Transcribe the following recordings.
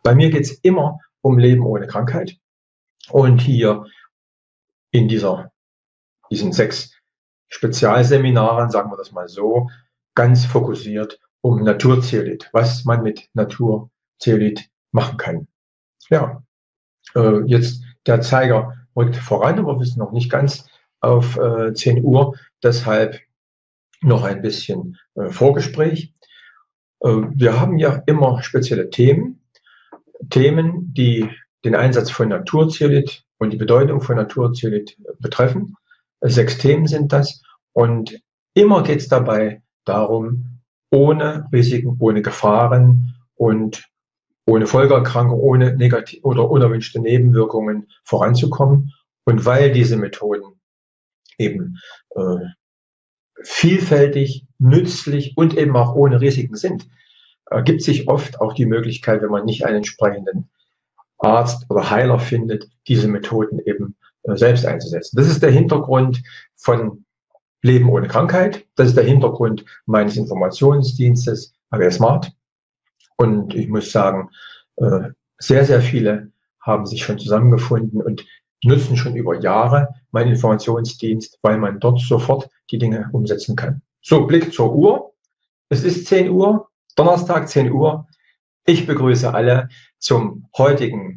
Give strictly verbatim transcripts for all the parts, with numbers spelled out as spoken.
Bei mir geht es immer um Leben ohne Krankheit und hier in dieser, diesen sechs Spezialseminaren, sagen wir das mal so, ganz fokussiert um Naturzeolit, was man mit Naturzeolit machen kann. Ja, äh, jetzt der Zeiger rückt voran, aber wir sind noch nicht ganz auf äh, zehn Uhr, deshalb noch ein bisschen äh, Vorgespräch. Äh, wir haben ja immer spezielle Themen, Themen, die den Einsatz von Naturzeolit und die Bedeutung von Naturzeolit betreffen. Sechs Themen sind das und immer geht es dabei darum, ohne Risiken, ohne Gefahren und ohne Folgeerkrankung, ohne negativ oder unerwünschte Nebenwirkungen voranzukommen. Und weil diese Methoden eben äh, vielfältig, nützlich und eben auch ohne Risiken sind, ergibt sich oft auch die Möglichkeit, wenn man nicht einen entsprechenden Arzt oder Heiler findet, diese Methoden eben äh, selbst einzusetzen. Das ist der Hintergrund von Leben ohne Krankheit. Das ist der Hintergrund meines Informationsdienstes A G Smart. Und ich muss sagen, äh, sehr, sehr viele haben sich schon zusammengefunden und nutzen schon über Jahre meinen Informationsdienst, weil man dort sofort die Dinge umsetzen kann. So, Blick zur Uhr. Es ist zehn Uhr, Donnerstag zehn Uhr. Ich begrüße alle zum heutigen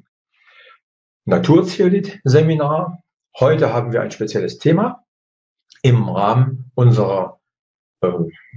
Naturzeolit-Seminar. Heute haben wir ein spezielles Thema im Rahmen unserer, äh,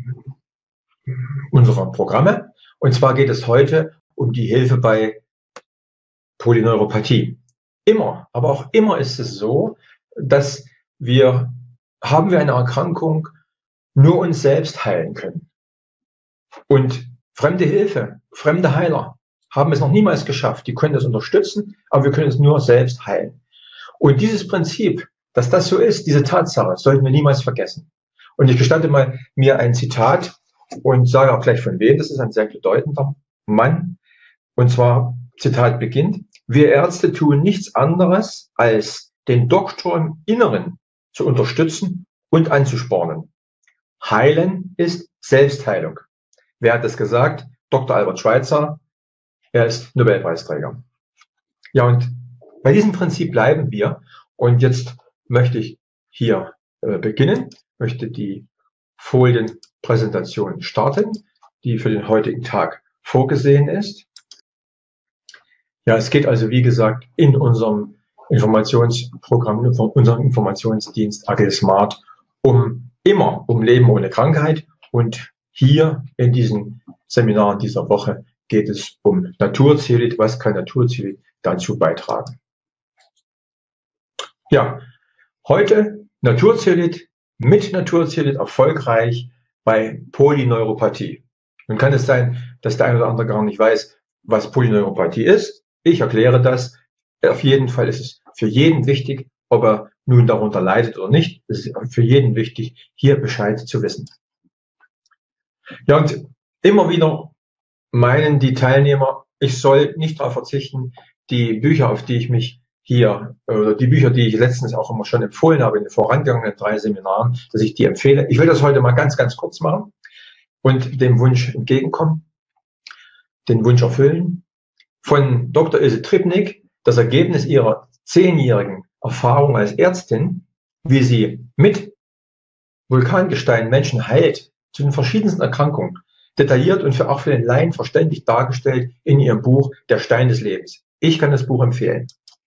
unserer Programme. Und zwar geht es heute um die Hilfe bei Polyneuropathie. Immer, aber auch immer ist es so, dass wir, haben wir eine Erkrankung, nur uns selbst heilen können. Und fremde Hilfe, fremde Heiler haben es noch niemals geschafft. Die können das unterstützen, aber wir können es nur selbst heilen. Und dieses Prinzip, dass das so ist, diese Tatsache, sollten wir niemals vergessen. Und ich gestatte mal mir ein Zitat und sage auch gleich von wem. Das ist ein sehr bedeutender Mann. Und zwar, Zitat beginnt: Wir Ärzte tun nichts anderes, als den Doktor im Inneren zu unterstützen und anzuspornen. Heilen ist Selbstheilung. Wer hat das gesagt? Doktor Albert Schweitzer. Er ist Nobelpreisträger. Ja, und bei diesem Prinzip bleiben wir. Und jetzt möchte ich hier äh, beginnen, möchte die Folienpräsentation starten, die für den heutigen Tag vorgesehen ist. Ja, es geht also, wie gesagt, in unserem Informationsprogramm, in unserem Informationsdienst A G Smart um immer um Leben ohne Krankheit. Und hier in diesen Seminaren dieser Woche geht es um Naturzeolit. Was kann Naturzeolit dazu beitragen? Ja, heute Naturzeolit, mit Naturzeolit erfolgreich bei Polyneuropathie. Nun kann es sein, dass der eine oder andere gar nicht weiß, was Polyneuropathie ist. Ich erkläre das. Auf jeden Fall ist es für jeden wichtig, ob er nun darunter leidet oder nicht. Es ist für jeden wichtig, hier Bescheid zu wissen. Ja, und immer wieder meinen die Teilnehmer, ich soll nicht darauf verzichten, die Bücher, auf die ich mich hier, oder die Bücher, die ich letztens auch immer schon empfohlen habe in den vorangegangenen drei Seminaren, dass ich die empfehle. Ich will das heute mal ganz, ganz kurz machen und dem Wunsch entgegenkommen, den Wunsch erfüllen. Von Doktor Ilse Tripnik, das Ergebnis ihrer zehnjährigen Erfahrung als Ärztin, wie sie mit Vulkangestein Menschen heilt, zu den verschiedensten Erkrankungen, detailliert und für, auch für den Laien verständlich dargestellt in ihrem Buch Der Stein des Lebens. Ich kann das Buch empfehlen.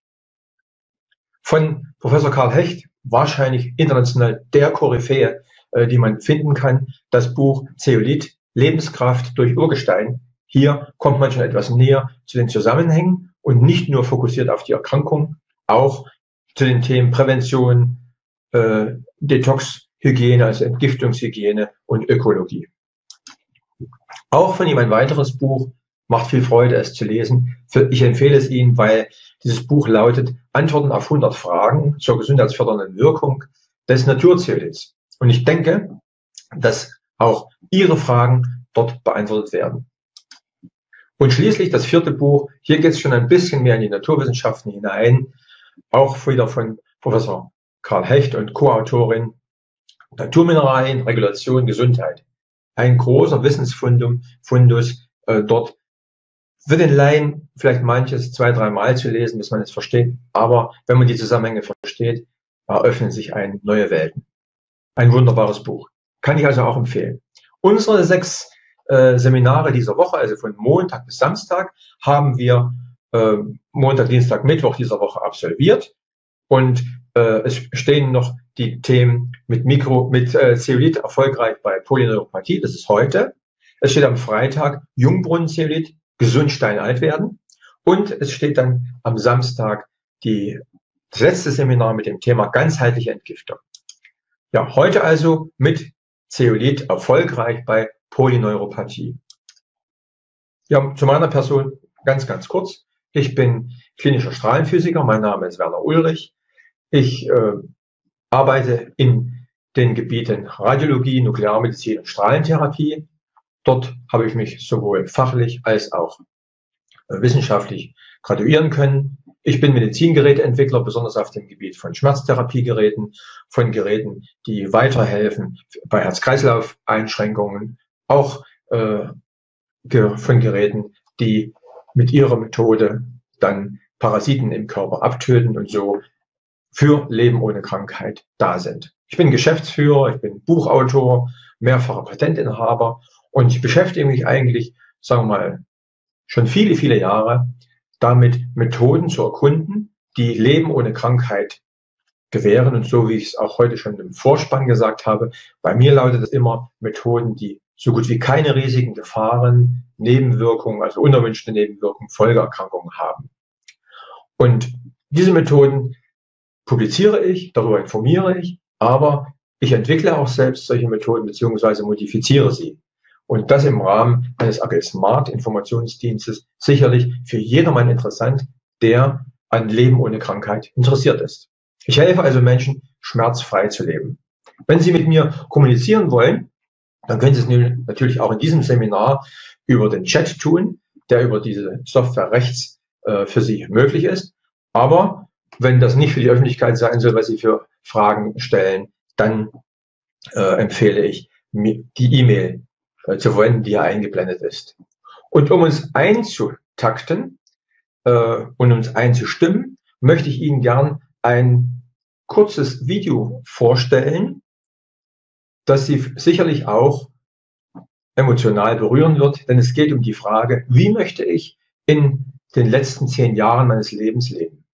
Von Professor Karl Hecht, wahrscheinlich international der Koryphäe, äh, die man finden kann, das Buch Zeolit, Lebenskraft durch Urgestein. Hier kommt man schon etwas näher zu den Zusammenhängen und nicht nur fokussiert auf die Erkrankung, auch zu den Themen Prävention, äh, Detox-Hygiene, also Entgiftungshygiene und Ökologie. Auch von ihm ein weiteres Buch, macht viel Freude, es zu lesen. Ich empfehle es Ihnen, weil dieses Buch lautet Antworten auf hundert Fragen zur gesundheitsfördernden Wirkung des Naturzeolits. Und ich denke, dass auch Ihre Fragen dort beantwortet werden. Und schließlich das vierte Buch, hier geht es schon ein bisschen mehr in die Naturwissenschaften hinein, auch wieder von Professor Karl Hecht und Co-Autorin, Naturmineralien, Regulation, Gesundheit. Ein großer Wissensfundus Fundus, äh, dort Für den Laien vielleicht manches zwei, dreimal zu lesen, bis man es versteht. Aber wenn man die Zusammenhänge versteht, eröffnen sich ein neue Welten. Ein wunderbares Buch. Kann ich also auch empfehlen. Unsere sechs äh, Seminare dieser Woche, also von Montag bis Samstag, haben wir äh, Montag, Dienstag, Mittwoch dieser Woche absolviert. Und äh, es stehen noch die Themen mit Mikro, mit äh, Zeolit erfolgreich bei Polyneuropathie. Das ist heute. Es steht am Freitag Jungbrunnen-Zeolit, gesund steinalt werden. Und es steht dann am Samstag die, das letzte Seminar mit dem Thema ganzheitliche Entgiftung. Ja, heute also mit Zeolit erfolgreich bei Polyneuropathie. Ja, zu meiner Person ganz, ganz kurz. Ich bin klinischer Strahlenphysiker. Mein Name ist Werner Ulrich. Ich äh, arbeite in den Gebieten Radiologie, Nuklearmedizin und Strahlentherapie. Dort habe ich mich sowohl fachlich als auch äh, wissenschaftlich graduieren können. Ich bin Medizingeräteentwickler, besonders auf dem Gebiet von Schmerztherapiegeräten, von Geräten, die weiterhelfen bei Herz-Kreislauf-Einschränkungen, auch äh, ge von Geräten, die mit ihrer Methode dann Parasiten im Körper abtöten und so für Leben ohne Krankheit da sind. Ich bin Geschäftsführer, ich bin Buchautor, mehrfacher Patentinhaber und ich beschäftige mich eigentlich, sagen wir mal, schon viele, viele Jahre damit, Methoden zu erkunden, die Leben ohne Krankheit gewähren. Und so wie ich es auch heute schon im Vorspann gesagt habe, bei mir lautet es immer Methoden, die so gut wie keine Risiken, Gefahren, Nebenwirkungen, also unerwünschte Nebenwirkungen, Folgeerkrankungen haben. Und diese Methoden publiziere ich, darüber informiere ich, aber ich entwickle auch selbst solche Methoden beziehungsweise modifiziere sie. Und das im Rahmen eines A G Smart Informationsdienstes sicherlich für jedermann interessant, der an Leben ohne Krankheit interessiert ist. Ich helfe also Menschen, schmerzfrei zu leben. Wenn Sie mit mir kommunizieren wollen, dann können Sie es natürlich auch in diesem Seminar über den Chat tun, der über diese Software rechts äh, für Sie möglich ist. Aber wenn das nicht für die Öffentlichkeit sein soll, was Sie für Fragen stellen, dann äh, empfehle ich, die E-Mail äh, zu verwenden, die hier eingeblendet ist. Und um uns einzutakten äh, und uns einzustimmen, möchte ich Ihnen gern ein kurzes Video vorstellen, das Sie sicherlich auch emotional berühren wird, denn es geht um die Frage, wie möchte ich in den letzten zehn Jahren meines Lebens leben?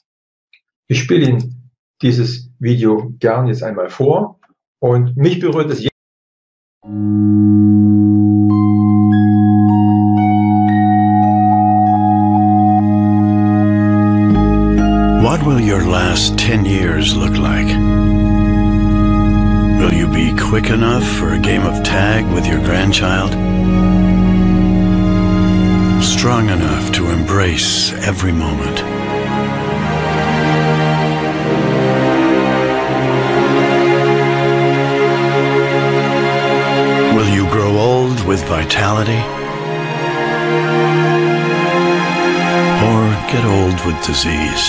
Ich spiele Ihnen dieses Video gern jetzt einmal vor und mich berührt es. What will your last ten years look like? Will you be quick enough for a game of tag with your grandchild? Strong enough to embrace every moment? Will you grow old with vitality? Or get old with disease?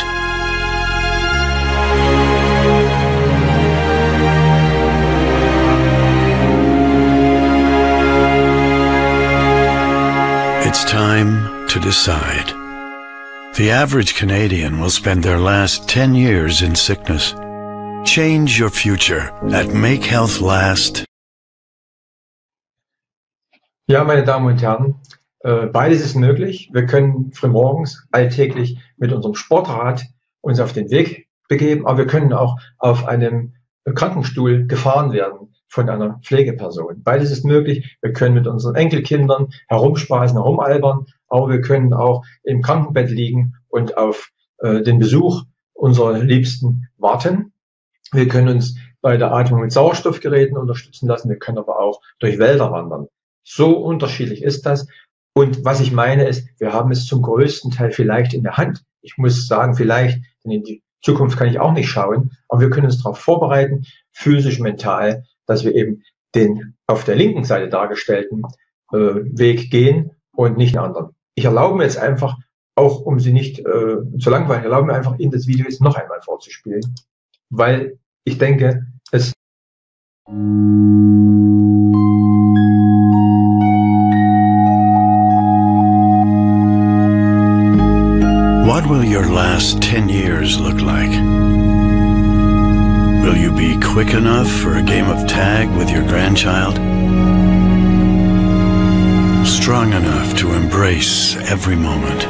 It's time to decide. The average Canadian will spend their last ten years in sickness. Change your future at Make Health Last. Ja, meine Damen und Herren, äh, beides ist möglich. Wir können frühmorgens alltäglich mit unserem Sportrad uns auf den Weg begeben, aber wir können auch auf einem Krankenstuhl gefahren werden von einer Pflegeperson. Beides ist möglich. Wir können mit unseren Enkelkindern herumspaßen, herumalbern, aber wir können auch im Krankenbett liegen und auf äh, den Besuch unserer Liebsten warten. Wir können uns bei der Atmung mit Sauerstoffgeräten unterstützen lassen. Wir können aber auch durch Wälder wandern. So unterschiedlich ist das. Und was ich meine ist, wir haben es zum größten Teil vielleicht in der Hand. Ich muss sagen, vielleicht, denn in die Zukunft kann ich auch nicht schauen, aber wir können uns darauf vorbereiten, physisch, mental, dass wir eben den auf der linken Seite dargestellten äh, Weg gehen und nicht den anderen. Ich erlaube mir jetzt einfach, auch um Sie nicht äh, zu langweilen, erlaube mir einfach, Ihnen das Video jetzt noch einmal vorzuspielen, weil ich denke, es What will your last ten years look like? Will you be quick enough for a game of tag with your grandchild? Strong enough to embrace every moment?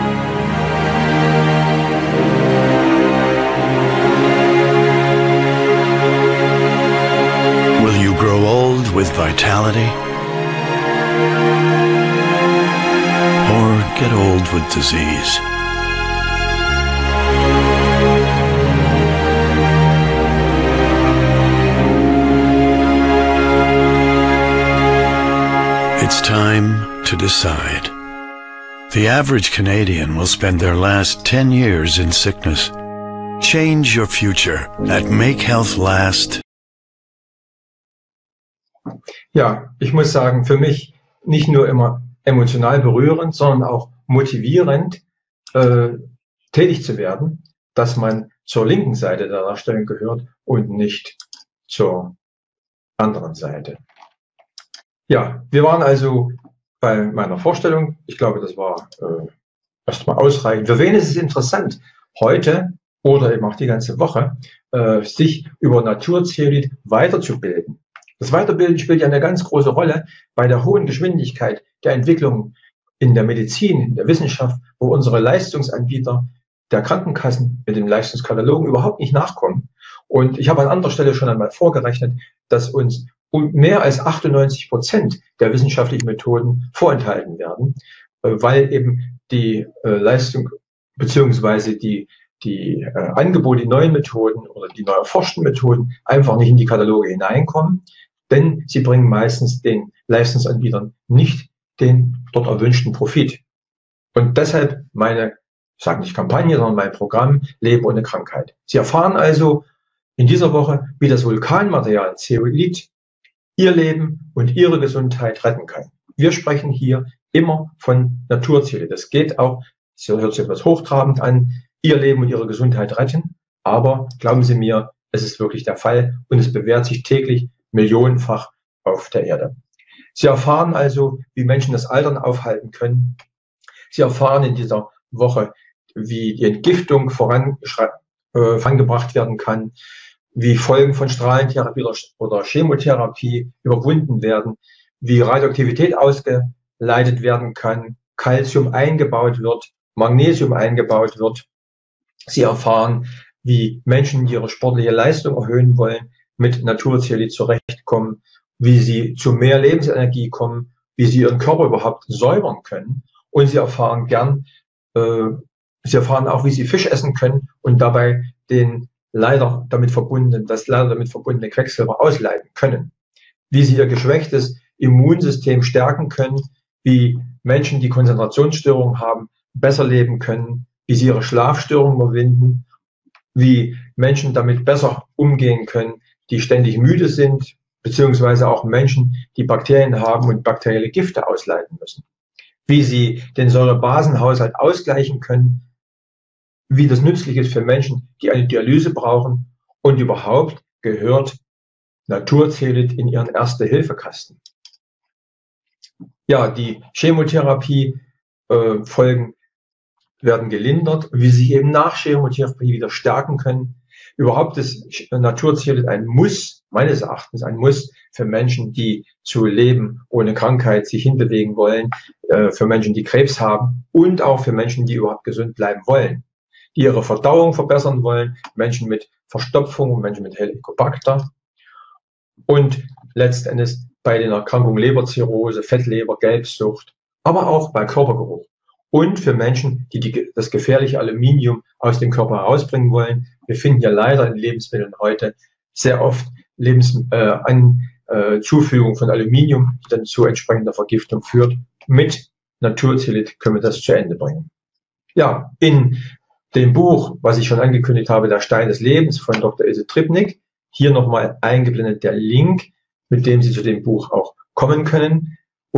Will you grow old with vitality? Or get old with disease? It's time to decide. The average Canadian will spend their last ten years in sickness. Change your future at Make Health Last. Ja, ich muss sagen, für mich nicht nur immer emotional berührend, sondern auch motivierend, äh, tätig zu werden, dass man zur linken Seite der Darstellung gehört und nicht zur anderen Seite. Ja, wir waren also bei meiner Vorstellung. Ich glaube, das war äh, erstmal ausreichend. Für wen ist es interessant, heute oder eben auch die ganze Woche äh, sich über Naturzeolit weiterzubilden? Das Weiterbilden spielt ja eine ganz große Rolle bei der hohen Geschwindigkeit der Entwicklung in der Medizin, in der Wissenschaft, wo unsere Leistungsanbieter der Krankenkassen mit den Leistungskatalogen überhaupt nicht nachkommen. Und ich habe an anderer Stelle schon einmal vorgerechnet, dass uns mehr als achtundneunzig Prozent der wissenschaftlichen Methoden vorenthalten werden, weil eben die Leistung beziehungsweise die, die Angebote, die neuen Methoden oder die neu erforschten Methoden einfach nicht in die Kataloge hineinkommen, denn sie bringen meistens den Leistungsanbietern nicht den dort erwünschten Profit. Und deshalb meine, ich sage nicht Kampagne, sondern mein Programm Leben ohne Krankheit. Sie erfahren also in dieser Woche, wie das Vulkanmaterial Zeolit Ihr Leben und Ihre Gesundheit retten kann. Wir sprechen hier immer von Naturzeolit. Das geht auch, das hört sich etwas hochtrabend an, Ihr Leben und Ihre Gesundheit retten. Aber glauben Sie mir, es ist wirklich der Fall und es bewährt sich täglich millionenfach auf der Erde. Sie erfahren also, wie Menschen das Altern aufhalten können. Sie erfahren in dieser Woche, wie die Entgiftung voran, äh, vorangebracht werden kann, wie Folgen von Strahlentherapie oder, oder Chemotherapie überwunden werden, wie Radioaktivität ausgeleitet werden kann, Calcium eingebaut wird, Magnesium eingebaut wird. Sie erfahren, wie Menschen ihre sportliche Leistung erhöhen wollen, mit Naturzeolit zurechtkommen, wie sie zu mehr Lebensenergie kommen, wie sie ihren Körper überhaupt säubern können. Und sie erfahren gern, äh, sie erfahren auch, wie sie Fisch essen können und dabei den leider damit verbundenen, das leider damit verbundene Quecksilber ausleiten können. Wie sie ihr geschwächtes Immunsystem stärken können, wie Menschen, die Konzentrationsstörungen haben, besser leben können, wie sie ihre Schlafstörungen überwinden, wie Menschen damit besser umgehen können, die ständig müde sind, beziehungsweise auch Menschen, die Bakterien haben und bakterielle Gifte ausleiten müssen. Wie sie den Säurebasenhaushalt ausgleichen können, wie das nützlich ist für Menschen, die eine Dialyse brauchen und überhaupt gehört Naturzeolit in ihren Erste-Hilfe-Kasten. Ja, die Chemotherapie-Folgen äh, werden gelindert, wie sie eben nach Chemotherapie wieder stärken können. Überhaupt ist Naturzeolit ein Muss, meines Erachtens ein Muss für Menschen, die zu Leben ohne Krankheit sich hinbewegen wollen, äh, für Menschen, die Krebs haben und auch für Menschen, die überhaupt gesund bleiben wollen, die ihre Verdauung verbessern wollen, Menschen mit Verstopfung, Menschen mit Helicobacter und letztendlich bei den Erkrankungen Leberzirrhose, Fettleber, Gelbsucht, aber auch bei Körpergeruch. Und für Menschen, die, die das gefährliche Aluminium aus dem Körper herausbringen wollen. Wir finden ja leider in Lebensmitteln heute sehr oft Lebens, äh, an äh, Zufügung von Aluminium, die dann zu entsprechender Vergiftung führt. Mit Naturzeolit können wir das zu Ende bringen. Ja, in dem Buch, was ich schon angekündigt habe, Der Stein des Lebens von Doktor Ilse Tripnik, hier nochmal eingeblendet der Link, mit dem Sie zu dem Buch auch kommen können,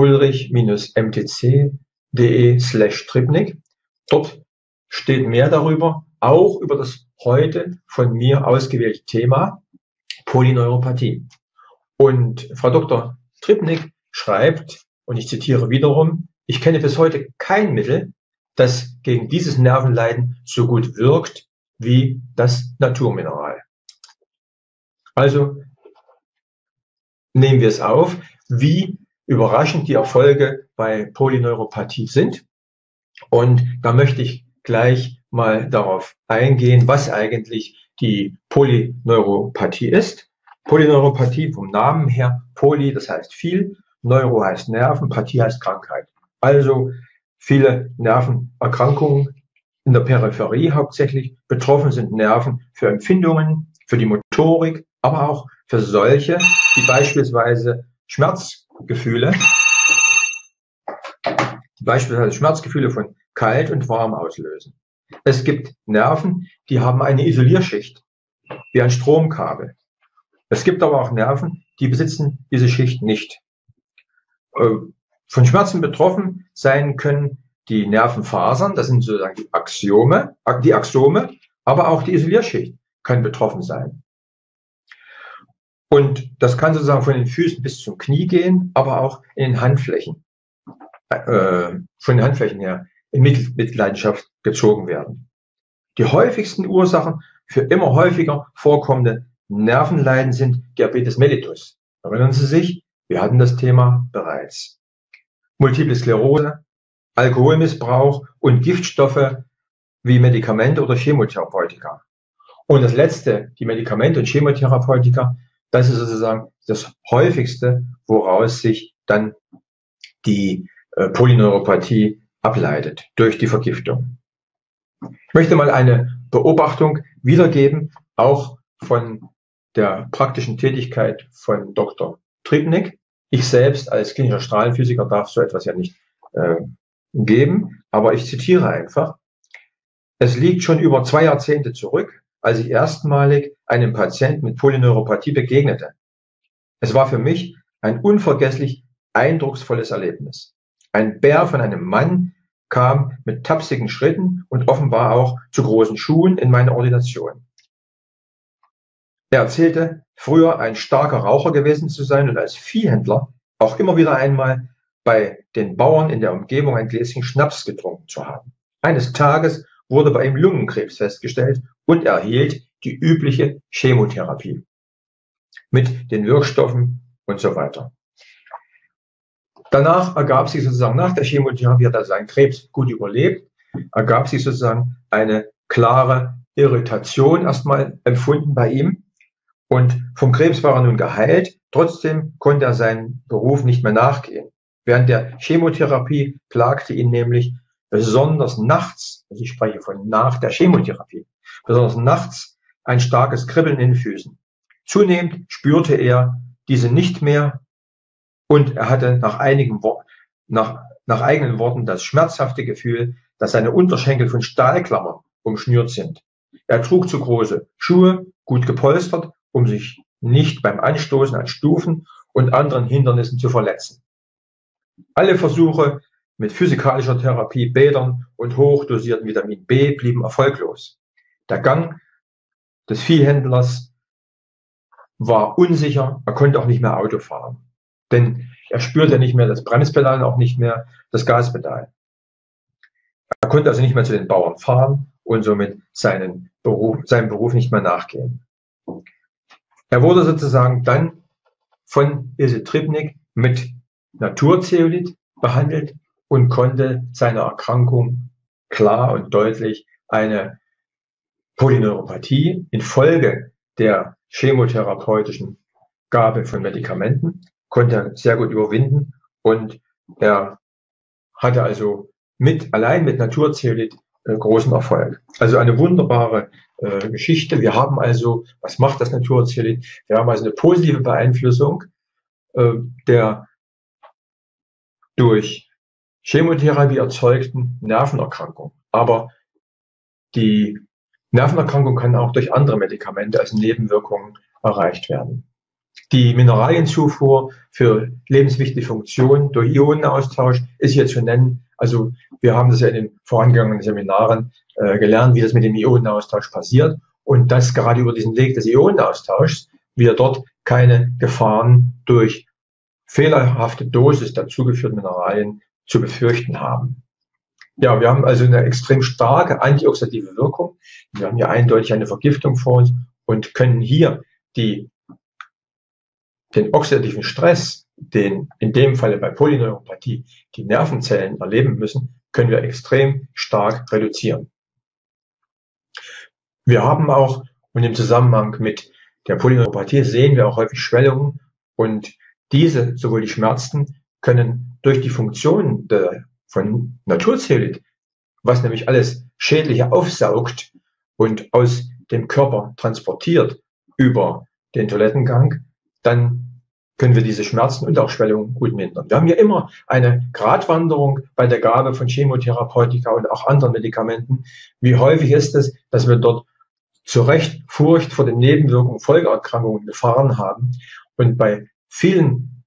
ulrich-mtc.de slash Tripnik. Dort steht mehr darüber, auch über das heute von mir ausgewählte Thema Polyneuropathie. Und Frau Doktor Tripnik schreibt, und ich zitiere wiederum, ich kenne bis heute kein Mittel, das gegen dieses Nervenleiden so gut wirkt wie das Naturmineral. Also nehmen wir es auf, wie überraschend die Erfolge bei Polyneuropathie sind. Und da möchte ich gleich mal darauf eingehen, was eigentlich die Polyneuropathie ist. Polyneuropathie vom Namen her, Poly, das heißt viel, Neuro heißt Nerven, Pathie heißt Krankheit. Also viele Nervenerkrankungen in der Peripherie hauptsächlich. Betroffen sind Nerven für Empfindungen, für die Motorik, aber auch für solche, die beispielsweise Schmerzgefühle, die beispielsweise Schmerzgefühle von kalt und warm auslösen. Es gibt Nerven, die haben eine Isolierschicht, wie ein Stromkabel. Es gibt aber auch Nerven, die besitzen diese Schicht nicht. Von Schmerzen betroffen sein können die Nervenfasern, das sind sozusagen die Axiome, die Axome, aber auch die Isolierschicht kann betroffen sein. Und das kann sozusagen von den Füßen bis zum Knie gehen, aber auch in den Handflächen, äh, von den Handflächen her in Mitleidenschaft gezogen werden. Die häufigsten Ursachen für immer häufiger vorkommende Nervenleiden sind Diabetes mellitus. Erinnern Sie sich? Wir hatten das Thema bereits. Multiple Sklerose, Alkoholmissbrauch und Giftstoffe wie Medikamente oder Chemotherapeutika. Und das letzte, die Medikamente und Chemotherapeutika, das ist sozusagen das häufigste, woraus sich dann die äh, Polyneuropathie ableitet, durch die Vergiftung. Ich möchte mal eine Beobachtung wiedergeben, auch von der praktischen Tätigkeit von Doktor Tribnik. Ich selbst als klinischer Strahlenphysiker darf so etwas ja nicht äh, geben, aber ich zitiere einfach. Es liegt schon über zwei Jahrzehnte zurück, als ich erstmalig einem Patienten mit Polyneuropathie begegnete. Es war für mich ein unvergesslich eindrucksvolles Erlebnis. Ein Bär von einem Mann kam mit tapsigen Schritten und offenbar auch zu großen Schuhen in meine Ordination. Er erzählte, früher ein starker Raucher gewesen zu sein und als Viehhändler auch immer wieder einmal bei den Bauern in der Umgebung ein Gläschen Schnaps getrunken zu haben. Eines Tages wurde bei ihm Lungenkrebs festgestellt und er erhielt die übliche Chemotherapie mit den Wirkstoffen und so weiter. Danach ergab sich sozusagen, nach der Chemotherapie hat er seinen Krebs gut überlebt, ergab sich sozusagen eine klare Irritation erstmal empfunden bei ihm. Und vom Krebs war er nun geheilt, trotzdem konnte er seinen Beruf nicht mehr nachgehen. Während der Chemotherapie plagte ihn nämlich besonders nachts, also ich spreche von nach der Chemotherapie, besonders nachts ein starkes Kribbeln in den Füßen. Zunehmend spürte er diese nicht mehr und er hatte nach einigen Worten, nach, nach eigenen Worten das schmerzhafte Gefühl, dass seine Unterschenkel von Stahlklammern umschnürt sind. Er trug zu große Schuhe, gut gepolstert, um sich nicht beim Anstoßen an Stufen und anderen Hindernissen zu verletzen. Alle Versuche mit physikalischer Therapie, Bädern und hochdosierten Vitamin B blieben erfolglos. Der Gang des Viehhändlers war unsicher, er konnte auch nicht mehr Auto fahren, denn er spürte nicht mehr das Bremspedal, auch nicht mehr das Gaspedal. Er konnte also nicht mehr zu den Bauern fahren und somit seinen Beruf, seinem Beruf nicht mehr nachgehen. Er wurde sozusagen dann von Ilse Tribnik mit Naturzeolit behandelt und konnte seiner Erkrankung klar und deutlich eine Polyneuropathie infolge der chemotherapeutischen Gabe von Medikamenten, konnte er sehr gut überwinden und er hatte also mit, allein mit Naturzeolit äh, großen Erfolg. Also eine wunderbare äh, Geschichte. Wir haben also, was macht das Naturzeolit? Wir haben also eine positive Beeinflussung äh, der durch Chemotherapie erzeugten Nervenerkrankung. Aber die Nervenerkrankung kann auch durch andere Medikamente als Nebenwirkungen erreicht werden. Die Mineralienzufuhr für lebenswichtige Funktionen durch Ionenaustausch ist hier zu nennen. Also wir haben das ja in den vorangegangenen Seminaren äh, gelernt, wie das mit dem Ionenaustausch passiert und dass gerade über diesen Weg des Ionenaustauschs wir dort keine Gefahren durch fehlerhafte Dosis der zugeführten Mineralien zu befürchten haben. Ja, wir haben also eine extrem starke antioxidative Wirkung. Wir haben hier eindeutig eine Vergiftung vor uns und können hier die, den oxidativen Stress, den in dem Falle bei Polyneuropathie die Nervenzellen erleben müssen, können wir extrem stark reduzieren. Wir haben auch, und im Zusammenhang mit der Polyneuropathie sehen wir auch häufig Schwellungen, und diese, sowohl die Schmerzen, können durch die Funktion der, von Naturzeolit, was nämlich alles Schädliche aufsaugt und aus dem Körper transportiert über den Toilettengang, dann können wir diese Schmerzen und auch Schwellungen gut mindern. Wir haben ja immer eine Gratwanderung bei der Gabe von Chemotherapeutika und auch anderen Medikamenten. Wie häufig ist es, dass wir dort zu Recht Furcht vor den Nebenwirkungen, Folgeerkrankungen gefahren haben, und bei vielen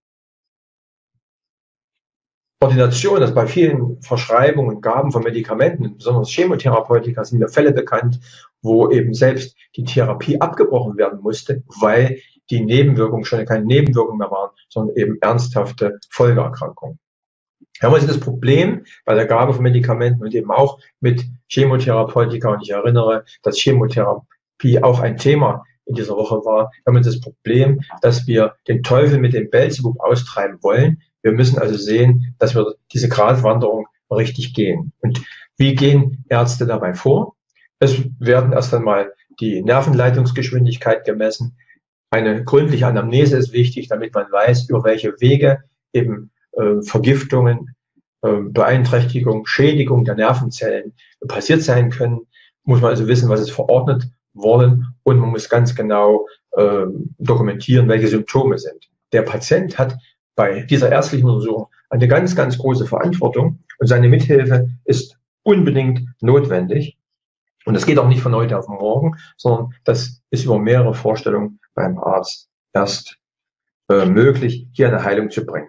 Ordinationen, also bei vielen Verschreibungen und Gaben von Medikamenten, besonders Chemotherapeutika, sind mir Fälle bekannt, wo eben selbst die Therapie abgebrochen werden musste, weil die Nebenwirkungen schon keine Nebenwirkungen mehr waren, sondern eben ernsthafte Folgeerkrankungen. Wir haben also das Problem bei der Gabe von Medikamenten und eben auch mit Chemotherapeutika, und ich erinnere, dass Chemotherapie auch ein Thema in dieser Woche war. Wir haben das Problem, dass wir den Teufel mit dem Beelzebub austreiben wollen. Wir müssen also sehen, dass wir diese Gratwanderung richtig gehen. Und wie gehen Ärzte dabei vor? Es werden erst einmal die Nervenleitungsgeschwindigkeit gemessen. Eine gründliche Anamnese ist wichtig, damit man weiß, über welche Wege eben äh, Vergiftungen, äh, Beeinträchtigung, Schädigung der Nervenzellen passiert sein können. Muss man also wissen, was ist verordnet worden, und man muss ganz genau äh, dokumentieren, welche Symptome sind. Der Patient hat bei dieser ärztlichen Untersuchung eine ganz, ganz große Verantwortung, und seine Mithilfe ist unbedingt notwendig. Und das geht auch nicht von heute auf morgen, sondern das ist über mehrere Vorstellungen beim Arzt erst äh, möglich, hier eine Heilung zu bringen.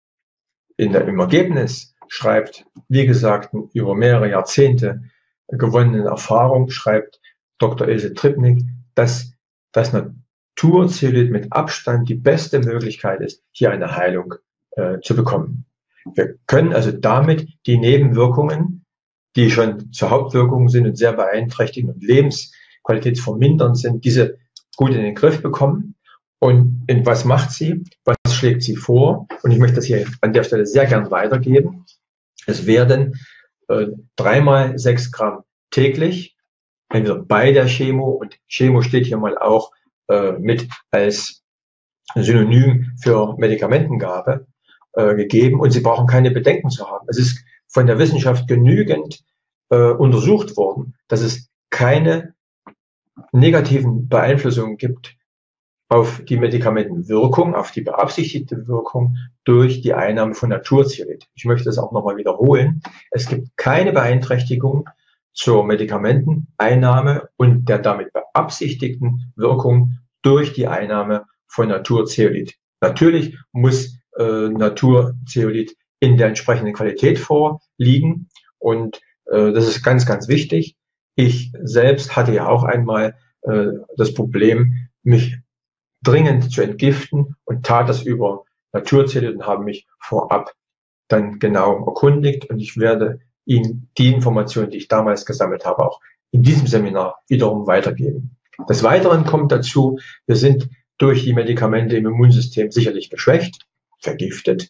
In der, im Ergebnis schreibt, wie gesagt, über mehrere Jahrzehnte gewonnene Erfahrung, schreibt Doktor Ilse Tripnik, dass das Naturzeolit mit Abstand die beste Möglichkeit ist, hier eine Heilung äh, zu bekommen. Wir können also damit die Nebenwirkungen, die schon zur Hauptwirkung sind und sehr beeinträchtigend und lebensqualitätsvermindernd sind, diese gut in den Griff bekommen. Und in was macht sie? Was schlägt sie vor? Und ich möchte das hier an der Stelle sehr gern weitergeben. Es werden äh, dreimal sechs Gramm täglich, entweder bei der Chemo, und Chemo steht hier mal auch äh, mit als Synonym für Medikamentengabe, äh, gegeben, und Sie brauchen keine Bedenken zu haben. Es ist von der Wissenschaft genügend äh, untersucht worden, dass es keine negativen Beeinflussungen gibt auf die Medikamentenwirkung, auf die beabsichtigte Wirkung durch die Einnahme von Naturzeolit. Ich möchte es auch nochmal wiederholen. Es gibt keine Beeinträchtigung zur Medikamenteneinnahme und der damit beabsichtigten Wirkung durch die Einnahme von Naturzeolit. Natürlich muss äh, Naturzeolit in der entsprechenden Qualität vorliegen, und äh, das ist ganz, ganz wichtig. Ich selbst hatte ja auch einmal äh, das Problem, mich dringend zu entgiften, und tat das über Naturzeolit und habe mich vorab dann genau erkundigt, und ich werde Ihnen die Informationen, die ich damals gesammelt habe, auch in diesem Seminar wiederum weitergeben. Des Weiteren kommt dazu, wir sind durch die Medikamente im Immunsystem sicherlich geschwächt, vergiftet,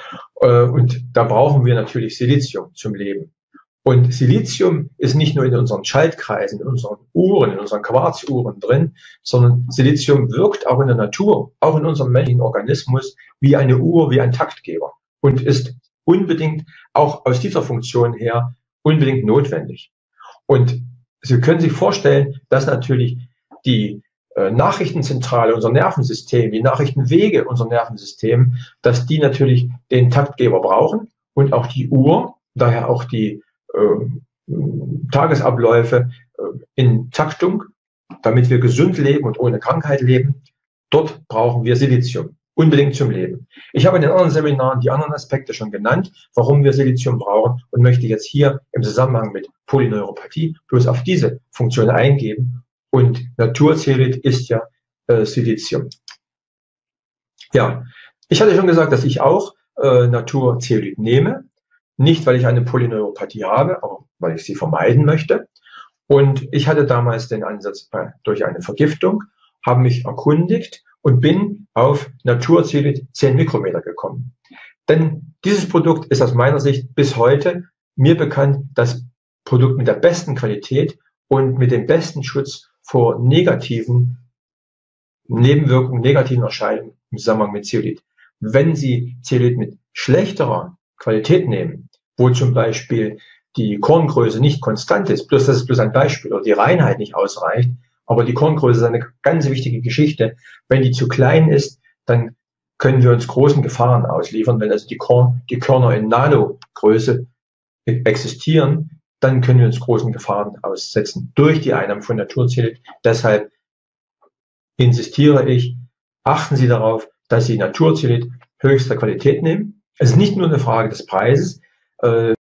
und da brauchen wir natürlich Silizium zum Leben. Und Silizium ist nicht nur in unseren Schaltkreisen, in unseren Uhren, in unseren Quarzuhren drin, sondern Silizium wirkt auch in der Natur, auch in unserem menschlichen Organismus wie eine Uhr, wie ein Taktgeber, und ist unbedingt auch aus dieser Funktion her unbedingt notwendig. Und Sie können sich vorstellen, dass natürlich die äh, Nachrichtenzentrale, unser Nervensystem, die Nachrichtenwege unser Nervensystem, dass die natürlich den Taktgeber brauchen, und auch die Uhr, daher auch die äh, Tagesabläufe äh, in Taktung, damit wir gesund leben und ohne Krankheit leben. Dort brauchen wir Silizium. Unbedingt zum Leben. Ich habe in den anderen Seminaren die anderen Aspekte schon genannt, warum wir Silizium brauchen, und möchte jetzt hier im Zusammenhang mit Polyneuropathie bloß auf diese Funktion eingeben. Und Naturzeolit ist ja äh, Silizium. Ja, ich hatte schon gesagt, dass ich auch äh, Naturzeolit nehme. Nicht, weil ich eine Polyneuropathie habe, aber weil ich sie vermeiden möchte. Und ich hatte damals den Ansatz durch eine Vergiftung, habe mich erkundigt und bin auf Naturzeolit zehn Mikrometer gekommen. Denn dieses Produkt ist aus meiner Sicht bis heute mir bekannt, das Produkt mit der besten Qualität und mit dem besten Schutz vor negativen Nebenwirkungen, negativen Erscheinungen im Zusammenhang mit Zeolit. Wenn Sie Zeolit mit schlechterer Qualität nehmen, wo zum Beispiel die Korngröße nicht konstant ist, bloß das ist bloß ein Beispiel, oder die Reinheit nicht ausreicht, aber die Korngröße ist eine ganz wichtige Geschichte. Wenn die zu klein ist, dann können wir uns großen Gefahren ausliefern. Wenn also die, Korn, die Körner in Nanogröße existieren, dann können wir uns großen Gefahren aussetzen durch die Einnahme von Naturzeolit. Deshalb insistiere ich, achten Sie darauf, dass Sie Naturzeolit höchster Qualität nehmen. Es ist nicht nur eine Frage des Preises. Äh,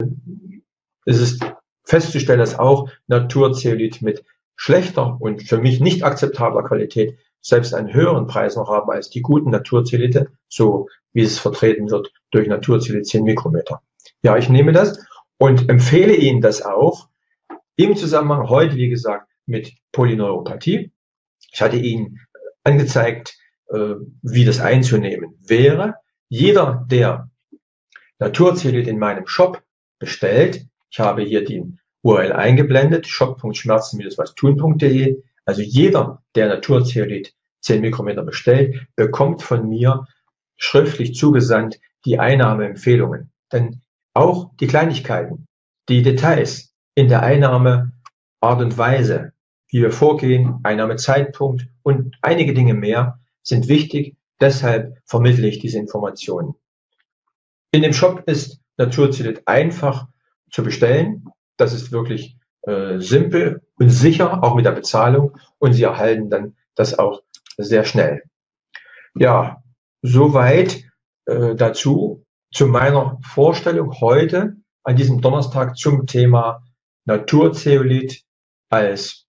es ist festzustellen, dass auch Naturzeolit mit schlechter und für mich nicht akzeptabler Qualität selbst einen höheren Preis noch haben als die guten Naturzeolite, so wie es vertreten wird durch Naturzeolit zehn Mikrometer. Ja, ich nehme das und empfehle Ihnen das auch im Zusammenhang heute, wie gesagt, mit Polyneuropathie. Ich hatte Ihnen angezeigt, äh, wie das einzunehmen wäre. Jeder, der Naturzeolit in meinem Shop bestellt, ich habe hier die U R L eingeblendet, shop punkt schmerzen Bindestrich was tun punkt de. Also jeder, der Naturzeolit zehn Mikrometer bestellt, bekommt von mir schriftlich zugesandt die Einnahmeempfehlungen. Denn auch die Kleinigkeiten, die Details in der Einnahmeart und Weise, wie wir vorgehen, Einnahmezeitpunkt und einige Dinge mehr sind wichtig. Deshalb vermittle ich diese Informationen. In dem Shop ist Naturzeolit einfach zu bestellen. Das ist wirklich äh, simpel und sicher, auch mit der Bezahlung. Und Sie erhalten dann das auch sehr schnell. Ja, soweit äh, dazu zu meiner Vorstellung heute an diesem Donnerstag zum Thema Naturzeolit als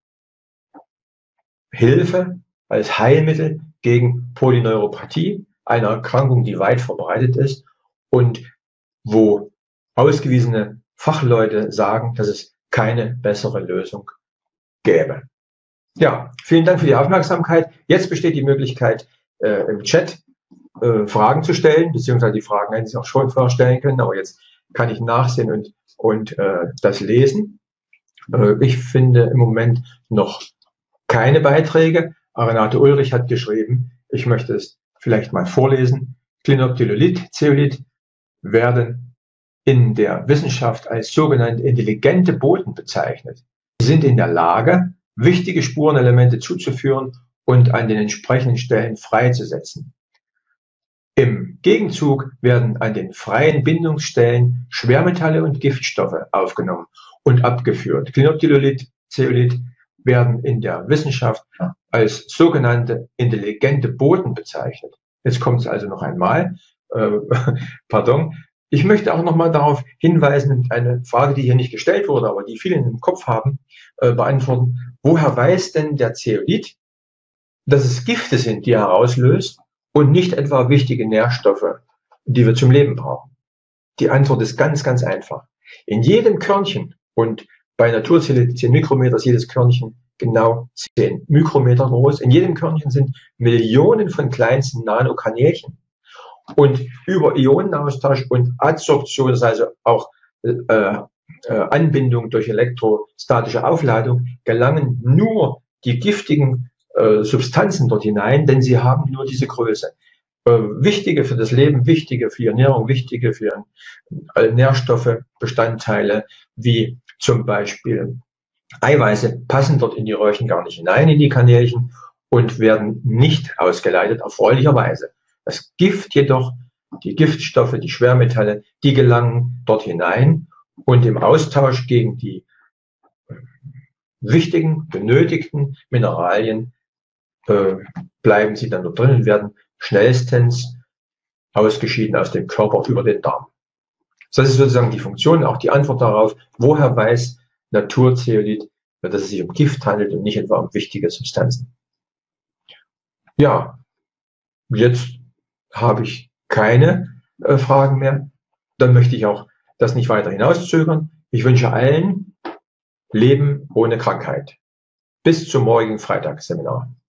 Hilfe, als Heilmittel gegen Polyneuropathie, eine Erkrankung, die weit verbreitet ist und wo ausgewiesene Fachleute sagen, dass es keine bessere Lösung gäbe. Ja, vielen Dank für die Aufmerksamkeit. Jetzt besteht die Möglichkeit, äh, im Chat äh, Fragen zu stellen, beziehungsweise die Fragen hätten Sie auch schon vorher stellen können, aber jetzt kann ich nachsehen und, und äh, das lesen. Äh, ich finde im Moment noch keine Beiträge. Renate Ulrich hat geschrieben, ich möchte es vielleicht mal vorlesen. Klinoptylolit-Zeolit werden in der Wissenschaft als sogenannte intelligente Boten bezeichnet. Sie sind in der Lage, wichtige Spurenelemente zuzuführen und an den entsprechenden Stellen freizusetzen. Im Gegenzug werden an den freien Bindungsstellen Schwermetalle und Giftstoffe aufgenommen und abgeführt. Klinoptylolit-Zeolit werden in der Wissenschaft als sogenannte intelligente Boten bezeichnet. Jetzt kommt es also noch einmal. Äh, pardon. Ich möchte auch noch mal darauf hinweisen, eine Frage, die hier nicht gestellt wurde, aber die viele im Kopf haben, äh, beantworten. Woher weiß denn der Zeolit, dass es Gifte sind, die er herauslöst und nicht etwa wichtige Nährstoffe, die wir zum Leben brauchen? Die Antwort ist ganz, ganz einfach. In jedem Körnchen, und bei Naturzeolit zehn Mikrometer ist jedes Körnchen genau zehn Mikrometer groß, in jedem Körnchen sind Millionen von kleinsten Nanokanälchen. Und über Ionenaustausch und Adsorption, das heißt also auch äh, äh, Anbindung durch elektrostatische Aufladung, gelangen nur die giftigen äh, Substanzen dort hinein, denn sie haben nur diese Größe. Äh, wichtige für das Leben, wichtige für die Ernährung, wichtige für äh, Nährstoffe, Bestandteile, wie zum Beispiel Eiweiße, passen dort in die Röhrchen gar nicht hinein, in die Kanälchen, und werden nicht ausgeleitet, erfreulicherweise. Das Gift jedoch, die Giftstoffe, die Schwermetalle, die gelangen dort hinein und im Austausch gegen die wichtigen, benötigten Mineralien äh, bleiben sie dann dort drin und werden schnellstens ausgeschieden aus dem Körper über den Darm. Das ist sozusagen die Funktion, auch die Antwort darauf, woher weiß Naturzeolit, dass es sich um Gift handelt und nicht etwa um wichtige Substanzen. Ja, jetzt habe ich keine äh, Fragen mehr. Dann möchte ich auch das nicht weiter hinauszögern. Ich wünsche allen Leben ohne Krankheit. Bis zum morgigen Freitagsseminar.